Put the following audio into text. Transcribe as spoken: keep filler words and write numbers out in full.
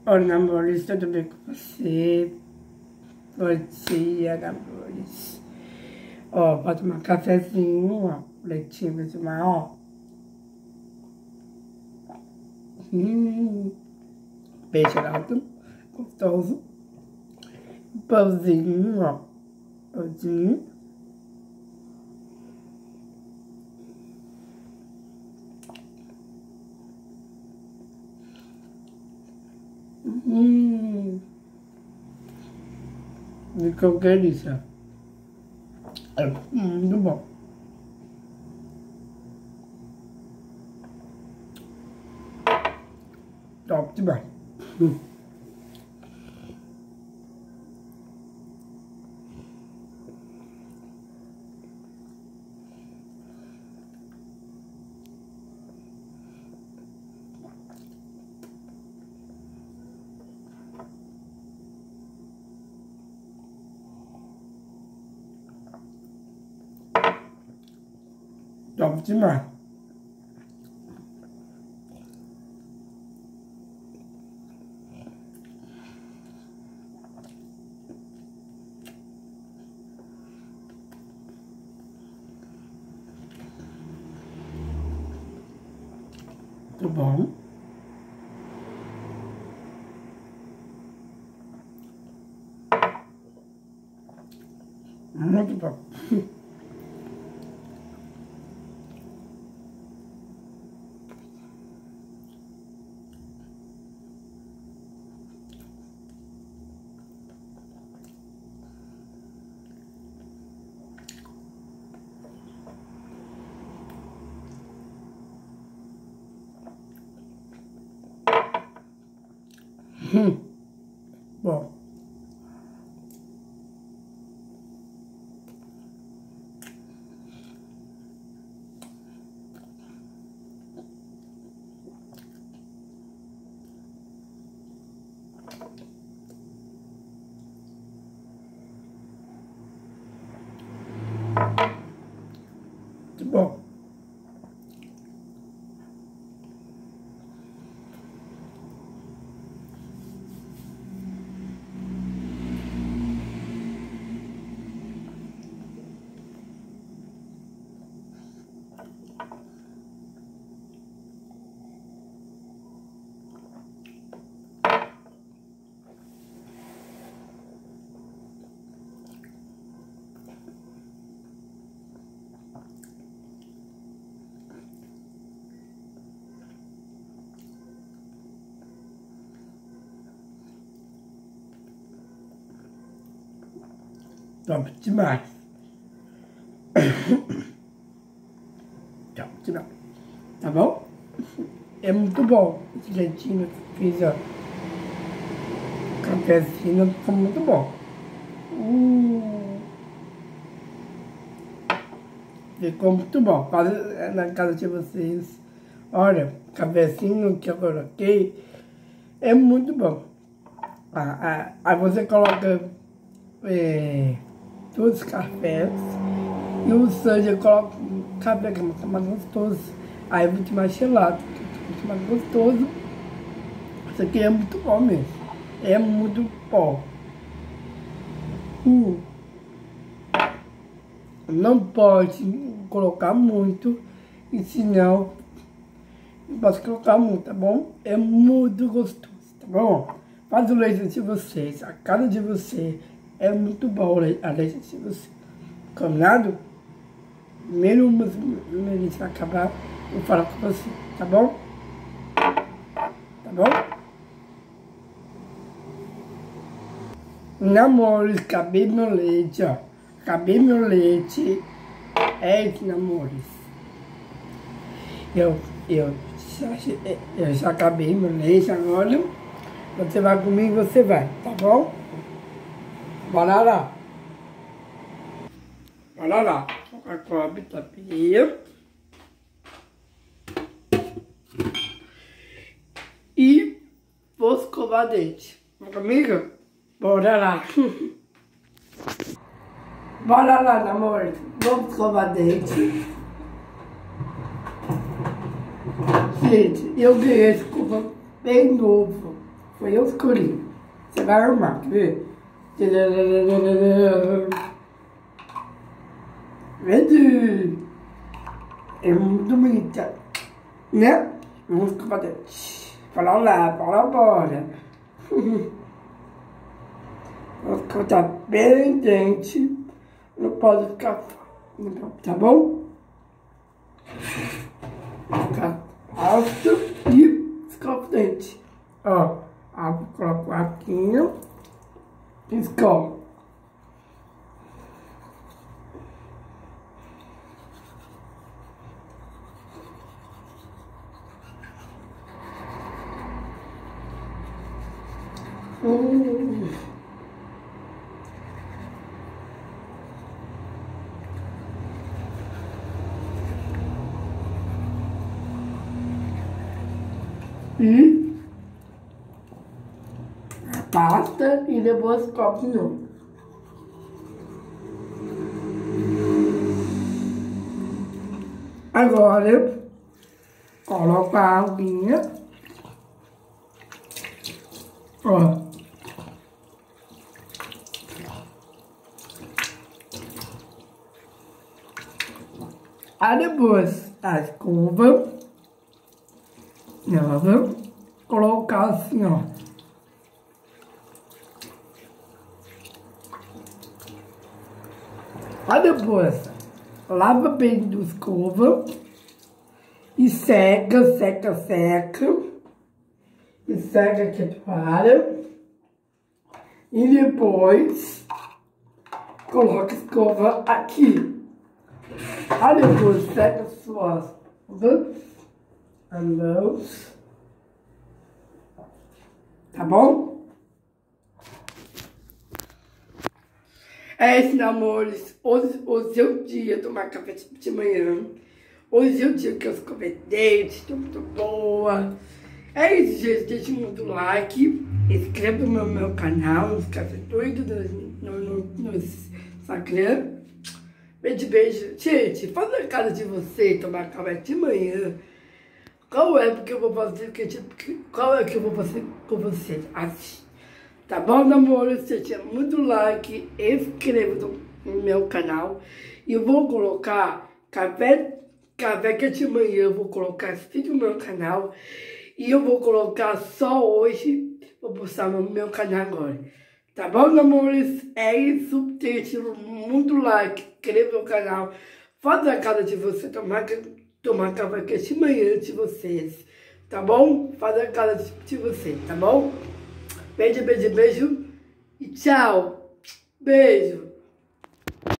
Oi, namores, tudo bem com você? Bom dia, namores. Ó, pode tomar um cafezinho, ó. Leitinho pra tomar, ó. Hum, peixe alto, gostoso. Pãozinho, ó. Pãozinho. Hum. E que delícia. É muito bom. Top demais. Hum. Top demais. Muito bom. Muito bom. Hum. Bom. Muito bom. Top demais. Top demais. Tá bom? É muito bom. Esse leitinho que fiz, ó. Cafezinho ficou muito bom. Hum. Ficou muito bom. Na casa de vocês. Olha, cafezinho que eu coloquei é muito bom. Ah, ah, aí você coloca é, todos os cafés e o Sanja coloca café que é muito mais gostoso. Aí é muito mais gelado, muito mais gostoso. Isso aqui é muito bom mesmo. É muito bom. Hum. Não pode colocar muito, e senão não posso colocar muito, tá bom? É muito gostoso, tá bom? Faz o leite de vocês, a casa de vocês. É muito bom a leite de vocês. Combinado? Primeiro, o Melissa vai acabar, eu falo com você, tá bom? Tá bom? Namores, acabei meu leite, ó. Acabei meu leite. É isso, namores. Eu, eu, já, eu já acabei meu leite agora. Você vai comigo, você vai, tá bom? Bora lá. Bora lá. A cobre tá pia. E vou escovar dente. Vamos comigo? Bora lá. Bora lá, namoro. Vamos escovar dente. Gente, eu ganhei esse escova bem novo. Foi eu que escolhi. Você vai arrumar, quer ver? Verde! É muito bonita, né? Vamos fazer. Fala lá, fala bora. Vou cortar bem dente. Não pode ficar, tá bom? Ficar alto e escova o dente. Ó, abro, coloco aqui e escova. Hum. E pasta e depois copo de novo. Agora eu coloco a aguinha. Ó. Aí depois a escova. Nova, colocar assim, ó. Aí depois, lava bem do escova e seca, seca, seca. E seca aqui a toalha. E depois, coloca a escova aqui. Aí depois, seca suas mãos. Tá bom? É isso, meus amores. Hoje, hoje é o dia de tomar café de manhã. Hoje é o dia que eu escovei dente, estou muito boa. É isso, gente. Deixa muito like. Inscreva no meu canal, não esquece doido no, no, no Instagram. Beijo, beijo. Gente, faz na casa de você tomar café de manhã. Qual é que eu vou fazer? Qual é que eu vou fazer com você? Assim. Tá bom, meu amor? Você tinha muito like, inscreva no meu canal. E eu vou colocar café, café que de manhã eu vou colocar esse vídeo no meu canal. E eu vou colocar só hoje. Vou postar no meu canal agora. Tá bom, meus amores? É isso. Deixa muito like, inscreva no canal. Faz a casa de você tomar tomar café que de manhã de vocês, tá bom? Faz a cara de você, tá bom? Beijo, beijo, beijo e tchau. Beijo.